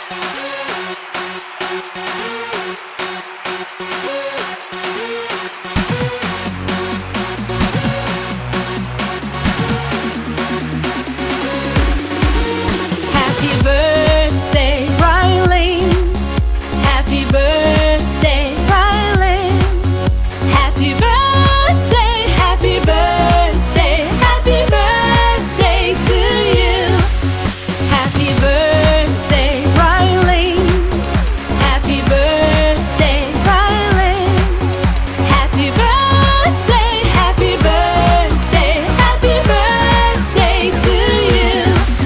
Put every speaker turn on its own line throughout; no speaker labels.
Happy birthday, RAILYN. Happy birthday, RAILYN. Happy birthday, happy birthday, happy birthday to you. Happy birthday, RAILYN. Happy birthday, RAILYN. Happy birthday, happy birthday, happy birthday to you.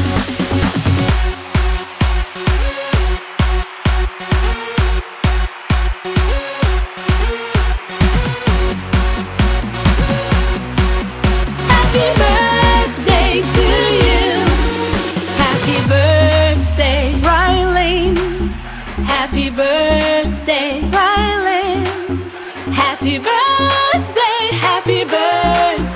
Happy birthday to you. Happy birthday, RAILYN. Happy birthday, RAILYN. Happy birthday, happy birthday.